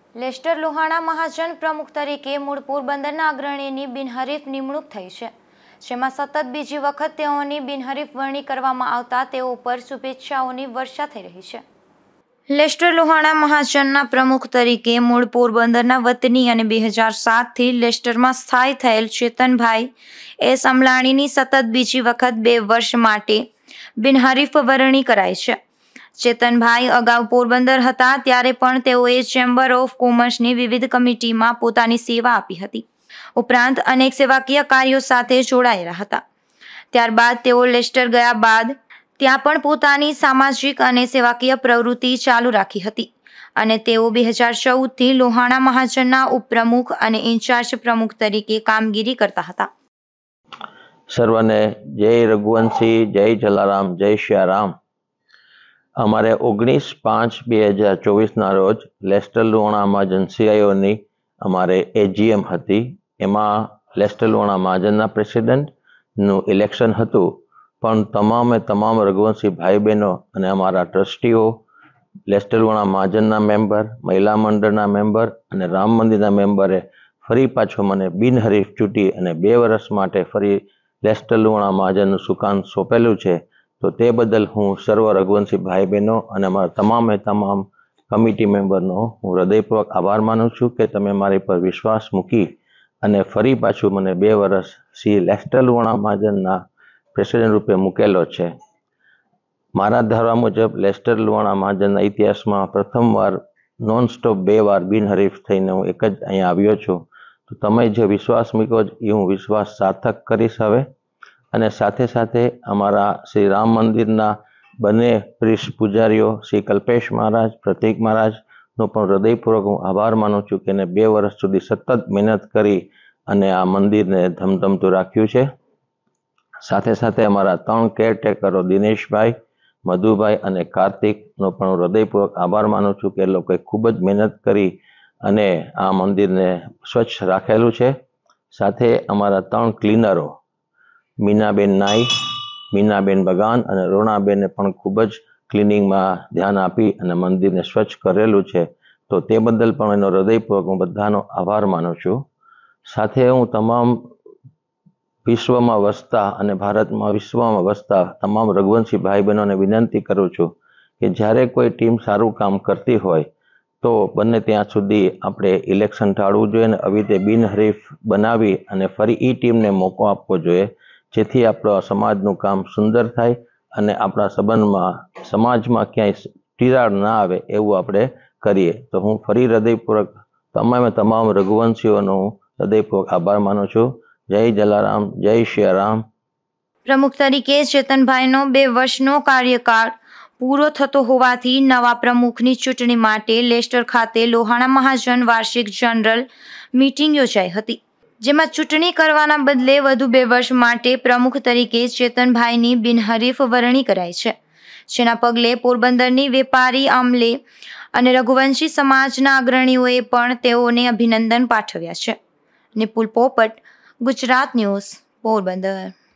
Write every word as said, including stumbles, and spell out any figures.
Leicester Lohana મહાજન પ્રમુખ તરીકે મૂળ પોરબંદરના અગ્રણીની બિનહરીફ નિમણૂક થઈ છે, જેમાં સતત બીજી વખત તેઓની બિનહરીફ વરણી કરવામાં આવતા તેઓ પર શુભેચ્છાઓની વર્ષા થઈ રહી છે. લેસ્ટર લોહાણા મહાજનના પ્રમુખ તરીકે મૂળ પોરબંદરના વતની અને બે હજાર સાતથી લેસ્ટરમાં સ્થાયી થયેલ ચેતનભાઈ એસ અમલાણીની સતત બીજી વખત બે વર્ષ માટે બિનહરીફ વરણી કરાઈ છે. ચેતનભાઈ અગાઉ પોરબંદર હતા ત્યારે પણ તેઓએ ચેમ્બર ઓફ કોમર્સની વિવિધ કમિટીમાં પોતાની સેવા આપી હતી, ઉપરાંત અનેક સેવાકીય કાર્યો સાથે જોડાયેલા હતા. ત્યારબાદ તેઓ લેસ્ટર ગયા બાદ ત્યાં પણ પોતાની સામાજિક અને સેવાકીય પ્રવૃત્તિ ચાલુ રાખી હતી અને તેઓ બે હજાર ચૌદથી લોહાણા મહાજનના ઉપપ્રમુખ અને ઇન્ચાર્જ પ્રમુખ તરીકે કામગીરી કરતા હતા. સર્વને જય રઘુવંશી, જય જલારામ, જય શ્યારામ. અમારે ઓગણીસ પાંચ બે હજાર ચોવીસના રોજ લેસ્ટર લોહાણા મહાજન સીઆઈઓની અમારે એજીએમ હતી. એમાં લેસ્ટર લોહાણા મહાજનના પ્રેસિડેન્ટનું ઇલેક્શન હતું, પણ તમામે તમામ રઘુવંશી ભાઈ બહેનો અને અમારા ટ્રસ્ટીઓ, લેસ્ટર લોહાણા મહાજનના મેમ્બર, મહિલા મંડળના મેમ્બર અને રામ મંદિરના મેમ્બરે ફરી પાછો મને બિનહરીફ ચૂંટી અને બે વર્ષ માટે ફરી લેસ્ટર લોહાણા મહાજનનું સુકાન સોંપેલું છે. તો તે બદલ હું સર્વ રઘુવંશી ભાઈ બહેનો અને અમારા તમામે તમામ કમિટી મેમ્બરનો હું હૃદયપૂર્વક આભાર માનું છું કે તમે મારી પર વિશ્વાસ મૂકી અને ફરી પાછું મને બે વર્ષ શ્રી લેસ્ટર લોહાણા મહાજનના પ્રેસિડેન્ટ રૂપે મૂકેલો છે. મારા ધારવા મુજબ લેસ્ટર લોહાણા મહાજનના ઇતિહાસમાં પ્રથમવાર નોન સ્ટોપ બે વાર બિનહરીફ થઈને હું એક જ અહીંયા આવ્યો છું. તો તમે જે વિશ્વાસ મૂક્યો એ હું વિશ્વાસ સાર્થક કરીશ હવે. અને સાથે સાથે અમારા શ્રી રામ મંદિરના બંને પ્રિસ્ટ પૂજારીઓ શ્રી કલ્પેશ મહારાજ, પ્રતિક મહારાજનો પણ હૃદયપૂર્વક હું આભાર માનું છું કે એને બે વર્ષ સુધી સતત મહેનત કરી અને આ મંદિરને ધમધમતું રાખ્યું છે. સાથે સાથે અમારા ત્રણ કેરટેકરો દિનેશભાઈ, મધુભાઈ અને કાર્તિકનો પણ હું હૃદયપૂર્વક આભાર માનું છું કે એ લોકોએ ખૂબ જ મહેનત કરી અને આ મંદિરને સ્વચ્છ રાખેલું છે. સાથે અમારા ત્રણ ક્લીનરો મીનાબેન નાઈ, મીનાબેન બગાન અને રોણાબેને પણ ખૂબ જ ક્લિનિંગમાં ધ્યાન આપી અને મંદિરને સ્વચ્છ કરેલું છે. તો તે બદલ પણ એનો હૃદયપૂર્વક હું બધાનો આભાર માનું છું. સાથે હું તમામ વિશ્વમાં વસતા અને ભારતમાં વિશ્વમાં વસતા તમામ રઘુવંશી ભાઈ બહેનોને વિનંતી કરું છું કે જ્યારે કોઈ ટીમ સારું કામ કરતી હોય તો બંને ત્યાં સુધી આપણે ઇલેક્શન ટાળવું જોઈએ અને આવી રીતે બિનહરીફ બનાવી અને ફરી એ ટીમને મોકો આપવો જોઈએ, જેથી આપણા સમાજનું કામ સુંદર થાય અને આપણા સંબંધમાં સમાજમાં ક્યાંય તિરાડ ના આવે એવું આપણે કરીએ. તો હું ફરી હૃદયપૂર્વક તમામે તમામ રઘુવંશીઓનો હૃદયપૂર્વક આભાર માનું છું. જય જલારામ, જય શ્યારામ. પ્રમુખ તરીકે ચેતનભાઈનો બે વર્ષનો કાર્યકાળ પૂરો થતો હોવાથી નવા પ્રમુખની ચૂંટણી માટે લેસ્ટર ખાતે લોહાણા મહાજન વાર્ષિક જનરલ મીટિંગ યોજાઈ હતી, જેમાં ચૂંટણી કરવાના બદલે વધુ બે વર્ષ માટે પ્રમુખ તરીકે ચેતનભાઈની બિનહરીફ વરણી કરાઈ છે, જેના પગલે પોરબંદરની વેપારી અમલે અને રઘુવંશી સમાજના અગ્રણીઓએ પણ તેઓને અભિનંદન પાઠવ્યા છે. નિપુલ પોપટ, ગુજરાત ન્યૂઝ, પોરબંદર.